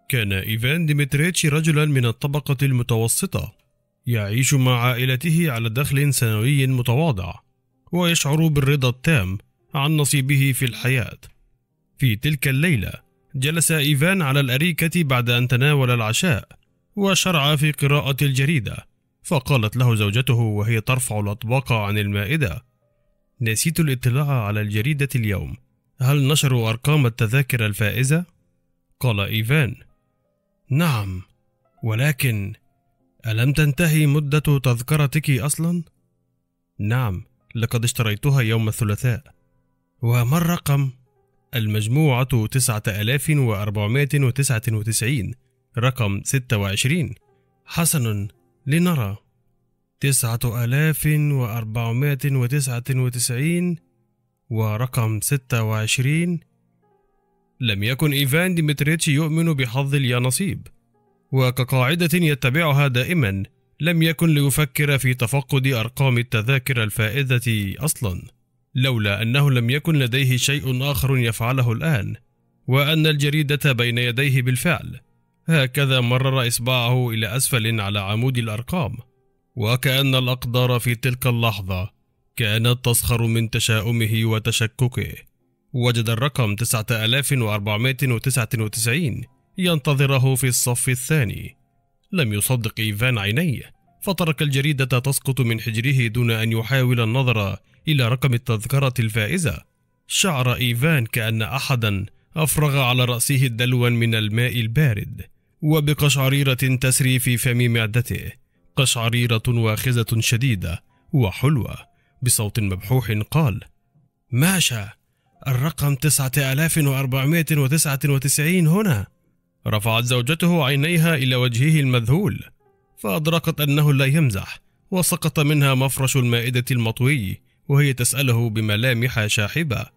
كان إيفان ديمتريتش رجلا من الطبقة المتوسطة، يعيش مع عائلته على دخل سنوي متواضع، ويشعر بالرضا التام عن نصيبه في الحياة. في تلك الليلة جلس إيفان على الأريكة بعد أن تناول العشاء، وشرع في قراءة الجريدة، فقالت له زوجته وهي ترفع الأطباق عن المائدة: نسيت الاطلاع على الجريدة اليوم، هل نشروا أرقام التذاكر الفائزة؟ قال إيفان: نعم، ولكن ألم تنتهي مدة تذكرتك أصلا؟ نعم، لقد اشتريتها يوم الثلاثاء. وما الرقم؟ المجموعة 9499، رقم 26. حسن، لنرى. 9499 ورقم 26. لم يكن إيفان ديمتريتش يؤمن بحظ اليانصيب، وكقاعدة يتبعها دائما لم يكن ليفكر في تفقد أرقام التذاكر الفائزة أصلا، لولا أنه لم يكن لديه شيء آخر يفعله الآن، وأن الجريدة بين يديه بالفعل. هكذا مرر إصبعه إلى أسفل على عمود الأرقام، وكأن الأقدار في تلك اللحظة كانت تسخر من تشاؤمه وتشككه. وجد الرقم 9499 ينتظره في الصف الثاني. لم يصدق إيفان عينيه، فترك الجريدة تسقط من حجره دون أن يحاول النظر إلى رقم التذكرة الفائزة. شعر إيفان كأن أحدا أفرغ على رأسه دلوا من الماء البارد، وبقشعريرة تسري في فم معدته، قشعريرة واخزة شديدة وحلوة. بصوت مبحوح قال: ماشا، الرقم 9499 هنا. رفعت زوجته عينيها إلى وجهه المذهول، فأدركت أنه لا يمزح، وسقط منها مفرش المائدة المطوي وهي تسأله بملامح شاحبة: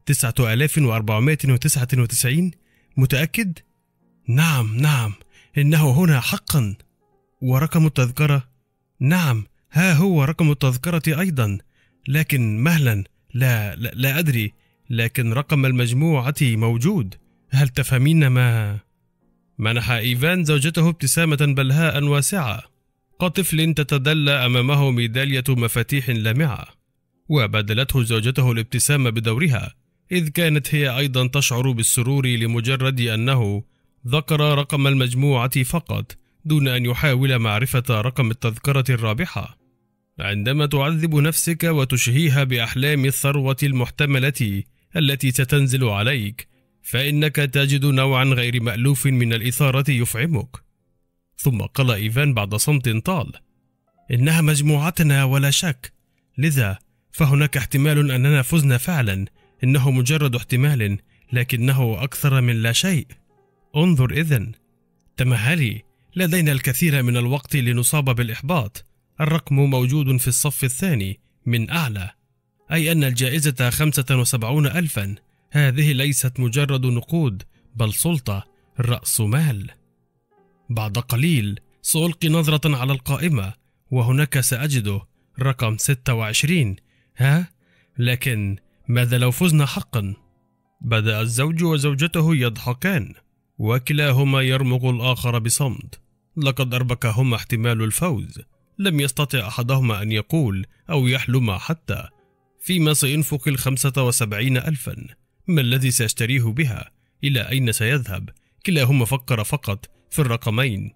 9499؟ متأكد؟ نعم، إنه هنا حقا. ورقم التذكرة؟ نعم، ها هو رقم التذكرة أيضا، لكن مهلا، لا أدري، لكن رقم المجموعة موجود. هل تفهمين ما؟ منح إيفان زوجته ابتسامة بلهاء واسعة، كطفل تتدلى أمامه ميدالية مفاتيح لامعة. وبادلته زوجته الابتسام بدورها، إذ كانت هي أيضا تشعر بالسرور لمجرد أنه ذكر رقم المجموعة فقط، دون أن يحاول معرفة رقم التذكرة الرابحة. عندما تعذب نفسك وتشهيها بأحلام الثروة المحتملة التي ستنزل عليك، فإنك تجد نوعا غير مألوف من الإثارة يفعمك. ثم قال إيفان بعد صمت طال: إنها مجموعتنا ولا شك، لذا فهناك احتمال أننا فزنا فعلا. إنه مجرد احتمال، لكنه أكثر من لا شيء. انظر إذن، تمهلي، لدينا الكثير من الوقت لنصاب بالإحباط. الرقم موجود في الصف الثاني من أعلى، أي أن الجائزة 75,000. هذه ليست مجرد نقود، بل سلطة، رأس مال. بعد قليل سألقي نظرة على القائمة، وهناك سأجده رقم 26. ها؟ لكن ماذا لو فزنا حقا؟ بدأ الزوج وزوجته يضحكان، وكلاهما يرمق الآخر بصمت. لقد أربكهما احتمال الفوز. لم يستطع أحدهما أن يقول أو يحلم حتى فيما سينفق 75,000. ما الذي سيشتريه بها؟ إلى أين سيذهب؟ كلاهما فكر فقط في الرقمين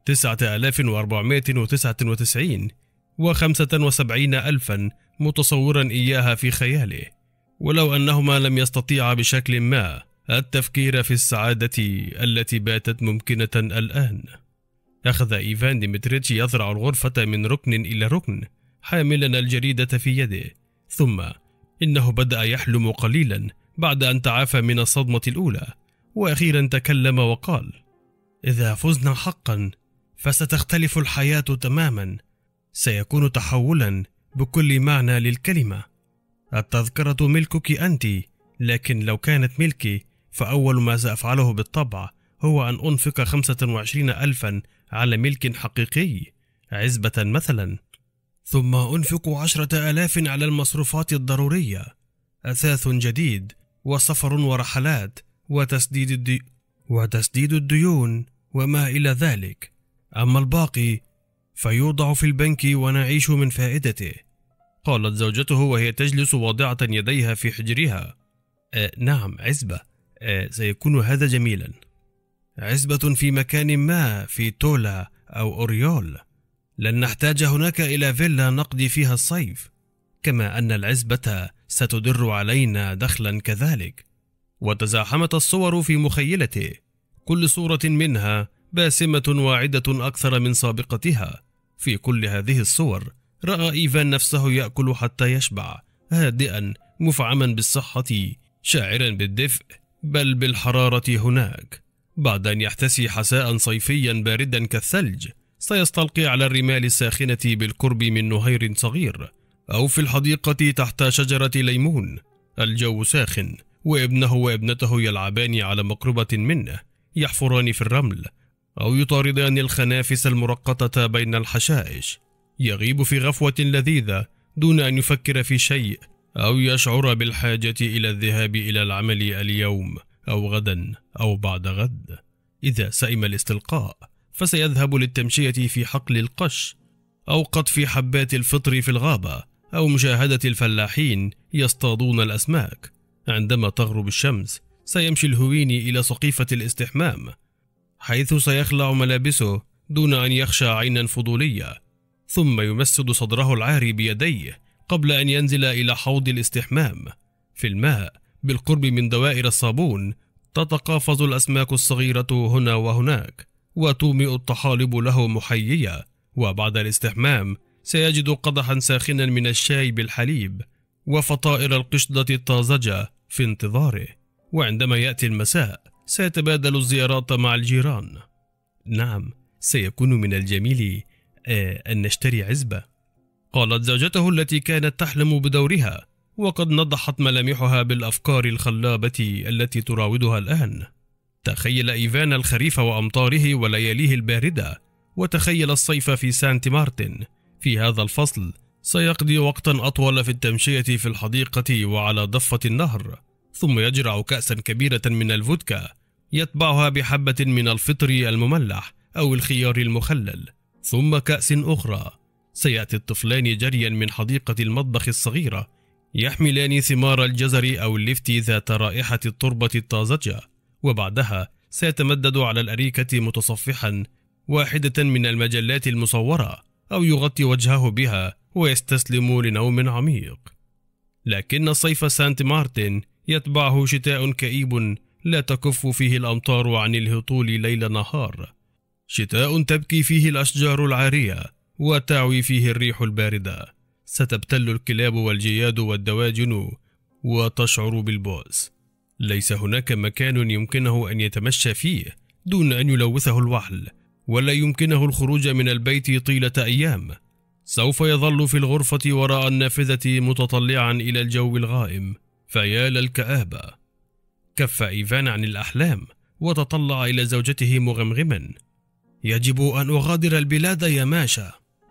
9499 و75,000، متصورا إياها في خياله، ولو أنهما لم يستطيعا بشكل ما التفكير في السعادة التي باتت ممكنة الآن. أخذ إيفان ديمتريتش يذرع الغرفة من ركن إلى ركن، حاملا الجريدة في يده. ثم إنه بدأ يحلم قليلا بعد أن تعافى من الصدمة الأولى، وأخيرا تكلم وقال: إذا فزنا حقا فستختلف الحياة تماما، سيكون تحولا بكل معنى للكلمة. التذكرة ملكك أنت، لكن لو كانت ملكي فأول ما سأفعله بالطبع هو أن أنفق 25,000 على ملك حقيقي، عزبة مثلا، ثم أنفق 10,000 على المصروفات الضرورية، أثاث جديد، وسفر ورحلات، وتسديد الديون، وما إلى ذلك. أما الباقي فيوضع في البنك ونعيش من فائدته. قالت زوجته وهي تجلس واضعة يديها في حجرها. نعم، عزبة. سيكون هذا جميلا. عزبة في مكان ما في تولا أو أوريول. لن نحتاج هناك إلى فيلا نقضي فيها الصيف، كما أن العزبة ستدر علينا دخلا كذلك. وتزاحمت الصور في مخيلته، كل صورة منها باسمة واعدة أكثر من سابقتها. في كل هذه الصور رأى إيفان نفسه يأكل حتى يشبع، هادئا مفعما بالصحة، شاعرا بالدفء بل بالحرارة هناك. بعد أن يحتسي حساء صيفيا باردا كالثلج، سيستلقي على الرمال الساخنة بالقرب من نهير صغير، أو في الحديقة تحت شجرة ليمون. الجو ساخن، وابنه وابنته يلعبان على مقربة منه، يحفران في الرمل أو يطاردان الخنافس المرقطة بين الحشائش. يغيب في غفوة لذيذة دون أن يفكر في شيء أو يشعر بالحاجة إلى الذهاب إلى العمل اليوم أو غدا أو بعد غد. إذا سئم الاستلقاء فسيذهب للتمشية في حقل القش، أو قطف حبات الفطر في الغابة، أو مشاهدة الفلاحين يصطادون الأسماك. عندما تغرب الشمس سيمشي الهويني إلى سقيفة الاستحمام، حيث سيخلع ملابسه دون أن يخشى عينا فضولية، ثم يمسد صدره العاري بيديه قبل أن ينزل إلى حوض الاستحمام. في الماء بالقرب من دوائر الصابون تتقافز الأسماك الصغيرة هنا وهناك، وتومئ الطحالب له محيية. وبعد الاستحمام سيجد قدحا ساخنا من الشاي بالحليب وفطائر القشدة الطازجة في انتظاره. وعندما يأتي المساء سيتبادل الزيارات مع الجيران. نعم، سيكون من الجميل أن نشتري عزبة، قالت زوجته التي كانت تحلم بدورها، وقد نضحت ملامحها بالأفكار الخلابة التي تراودها الآن. تخيل إيفان الخريف وأمطاره ولياليه الباردة، وتخيل الصيف في سانت مارتن. في هذا الفصل سيقضي وقتا أطول في التمشية في الحديقة وعلى ضفة النهر، ثم يجرع كأسا كبيرة من الفودكا، يتبعها بحبة من الفطر المملح أو الخيار المخلل، ثم كأس أخرى. سيأتي الطفلان جريا من حديقة المطبخ الصغيرة، يحملان ثمار الجزر أو اللفت ذات رائحة التربة الطازجة، وبعدها سيتمدد على الأريكة متصفحا واحدة من المجلات المصورة، أو يغطي وجهه بها ويستسلم لنوم عميق. لكن صيف سانت مارتن يتبعه شتاء كئيب لا تكف فيه الأمطار عن الهطول ليل نهار، شتاء تبكي فيه الأشجار العارية وتعوي فيه الريح الباردة. ستبتل الكلاب والجياد والدواجن وتشعر بالبؤس. ليس هناك مكان يمكنه أن يتمشى فيه دون أن يلوثه الوحل، ولا يمكنه الخروج من البيت طيلة أيام. سوف يظل في الغرفة وراء النافذة متطلعا إلى الجو الغائم. فيا للكآبة. كف إيفان عن الأحلام وتطلع إلى زوجته مغمغما. يجب أن أغادر البلاد يا ماشا.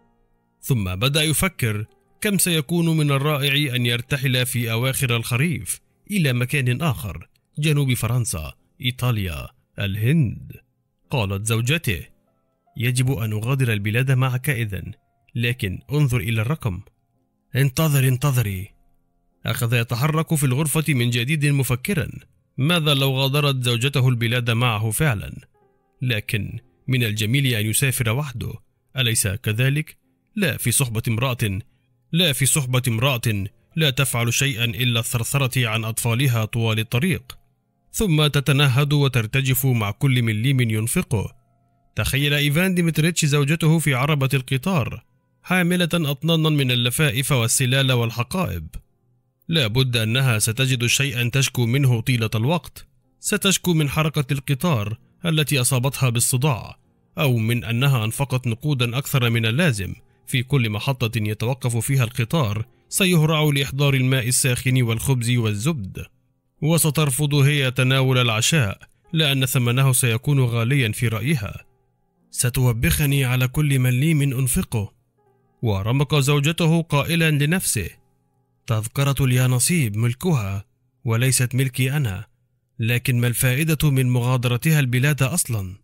ثم بدأ يفكر كم سيكون من الرائع أن يرتحل في أواخر الخريف إلى مكان آخر، جنوب فرنسا، إيطاليا، الهند. قالت زوجته: يجب أن أغادر البلاد معك إذن، لكن انظر إلى الرقم. انتظري. أخذ يتحرك في الغرفة من جديد مفكرا ماذا لو غادرت زوجته البلاد معه فعلا. لكن من الجميل أن يسافر وحده، أليس كذلك؟ لا في صحبة امرأة لا تفعل شيئا إلا الثرثرة عن أطفالها طوال الطريق، ثم تتنهد وترتجف مع كل مليم ينفقه. تخيل إيفان ديمتريتش زوجته في عربة القطار حاملة أطنانا من اللفائف والسلال والحقائب. لا بد أنها ستجد شيئا تشكو منه طيلة الوقت. ستشكو من حركة القطار التي أصابتها بالصداع، أو من أنها أنفقت نقودا أكثر من اللازم في كل محطة يتوقف فيها القطار. سيهرع لإحضار الماء الساخن والخبز والزبد، وسترفض هي تناول العشاء لأن ثمنه سيكون غاليا في رأيها. ستوبخني على كل مليم أنفقه. ورمق زوجته قائلا لنفسه: تذكرة اليانصيب ملكها وليست ملكي أنا، لكن ما الفائدة من مغادرتها البلاد أصلا؟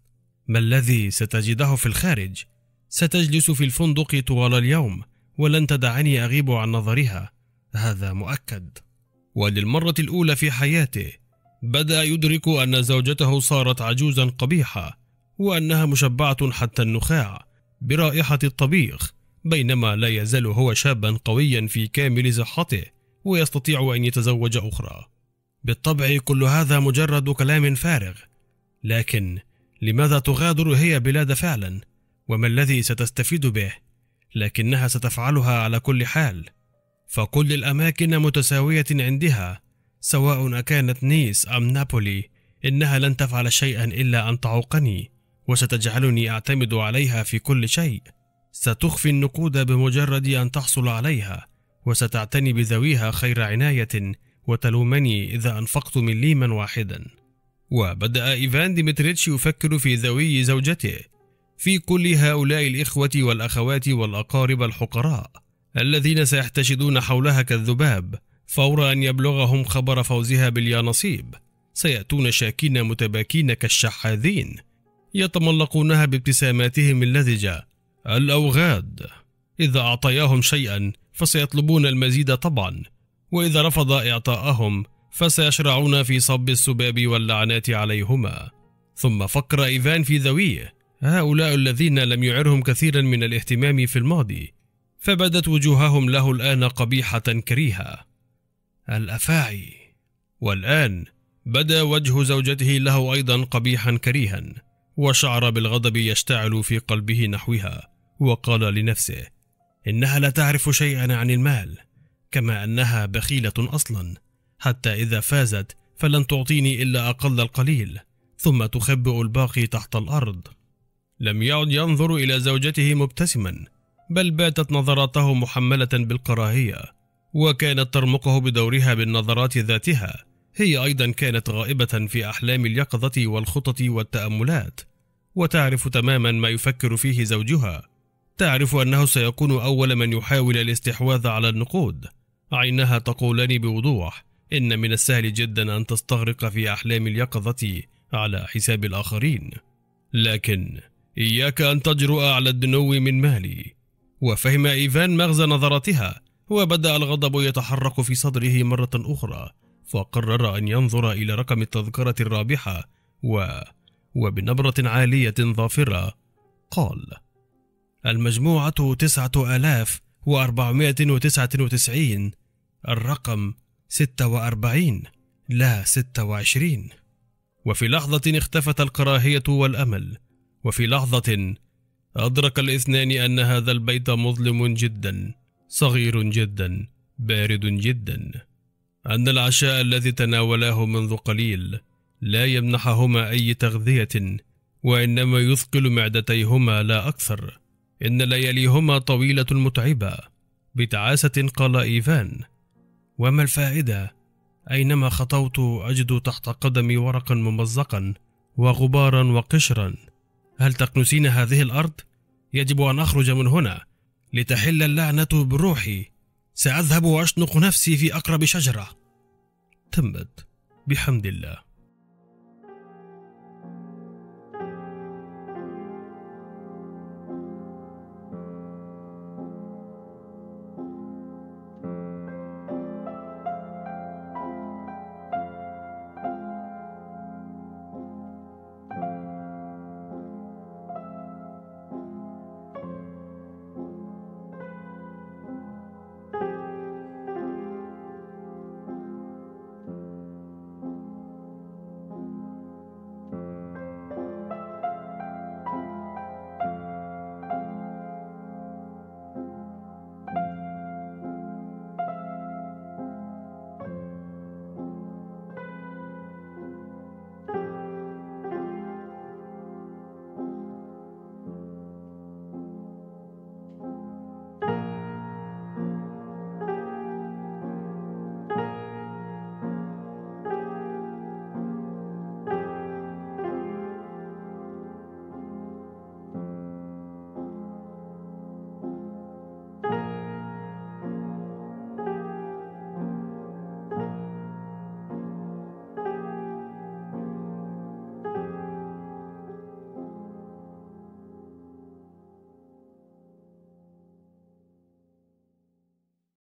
ما الذي ستجده في الخارج؟ ستجلس في الفندق طوال اليوم ولن تدعني أغيب عن نظرها، هذا مؤكد. وللمرة الأولى في حياته بدأ يدرك أن زوجته صارت عجوزا قبيحة، وأنها مشبعة حتى النخاع برائحة الطبيخ، بينما لا يزال هو شابا قويا في كامل صحته ويستطيع أن يتزوج أخرى. بالطبع كل هذا مجرد كلام فارغ، لكن لماذا تغادر هي بلاد فعلا؟ وما الذي ستستفيد به؟ لكنها ستفعلها على كل حال، فكل الأماكن متساوية عندها، سواء كانت نيس أم نابولي، إنها لن تفعل شيئا إلا أن تعوقني، وستجعلني أعتمد عليها في كل شيء. ستخفي النقود بمجرد أن تحصل عليها، وستعتني بذويها خير عناية، وتلومني إذا أنفقت مليما واحدا. وبدأ إيفان ديمتريتش يفكر في ذوي زوجته، في كل هؤلاء الإخوة والأخوات والأقارب الحقراء الذين سيحتشدون حولها كالذباب فور أن يبلغهم خبر فوزها باليانصيب. سيأتون شاكين متباكين كالشحاذين، يتملقونها بابتساماتهم اللزجة الأوغاد. إذا أعطياهم شيئا فسيطلبون المزيد طبعا، وإذا رفض إعطاءهم فسيشرعون في صب السباب واللعنات عليهما. ثم فكر إيفان في ذويه، هؤلاء الذين لم يعرهم كثيرا من الاهتمام في الماضي، فبدت وجوههم له الآن قبيحة كريهة، الأفاعي. والآن بدا وجه زوجته له أيضا قبيحا كريها، وشعر بالغضب يشتعل في قلبه نحوها، وقال لنفسه إنها لا تعرف شيئا عن المال، كما أنها بخيلة أصلا، حتى إذا فازت فلن تعطيني إلا أقل القليل، ثم تخبئ الباقي تحت الأرض. لم يعد ينظر إلى زوجته مبتسما، بل باتت نظراته محملة بالكراهية، وكانت ترمقه بدورها بالنظرات ذاتها. هي أيضا كانت غائبة في أحلام اليقظة والخطط والتأملات، وتعرف تماما ما يفكر فيه زوجها. تعرف أنه سيكون أول من يحاول الاستحواذ على النقود. عينها تقولان بوضوح إن من السهل جدا أن تستغرق في أحلام اليقظة على حساب الآخرين، لكن إياك أن تجرؤ على الدنو من مالي. وفهم إيفان مغزى نظرتها، وبدأ الغضب يتحرك في صدره مرة أخرى، فقرر أن ينظر إلى رقم التذكرة الرابحة وبنبرة عالية ظافرة قال: المجموعة 9499، الرقم 46 لا 26. وفي لحظة اختفت الكراهية والأمل، وفي لحظة أدرك الاثنان أن هذا البيت مظلم جدا، صغير جدا، بارد جدا، أن العشاء الذي تناولاه منذ قليل لا يمنحهما أي تغذية، وإنما يثقل معدتيهما لا أكثر. إن لياليهما طويلة متعبة. بتعاسة قال إيفان: وما الفائدة؟ أينما خطوت أجد تحت قدمي ورقا ممزقا وغبارا وقشرا. هل تكنسين هذه الأرض؟ يجب أن أخرج من هنا لتحل اللعنة بروحي. سأذهب وأشنق نفسي في أقرب شجرة. تمت بحمد الله.